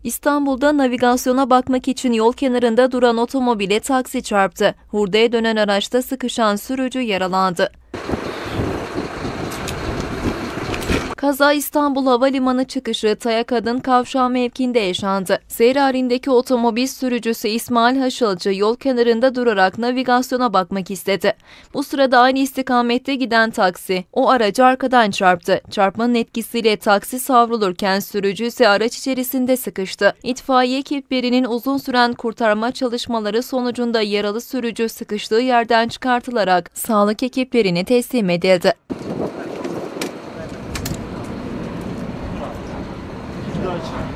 İstanbul'da navigasyona bakmak için yol kenarında duran otomobile taksi çarptı. Hurdaya dönen araçta sıkışan sürücü yaralandı. Kaza İstanbul Havalimanı çıkışı Tayakadın kavşağı mevkiinde yaşandı. Seyir halindeki otomobil sürücüsü İsmail Haşalcı yol kenarında durarak navigasyona bakmak istedi. Bu sırada aynı istikamette giden taksi o aracı arkadan çarptı. Çarpmanın etkisiyle taksi savrulurken sürücü ise araç içerisinde sıkıştı. İtfaiye ekiplerinin uzun süren kurtarma çalışmaları sonucunda yaralı sürücü sıkıştığı yerden çıkartılarak sağlık ekiplerine teslim edildi. Açık.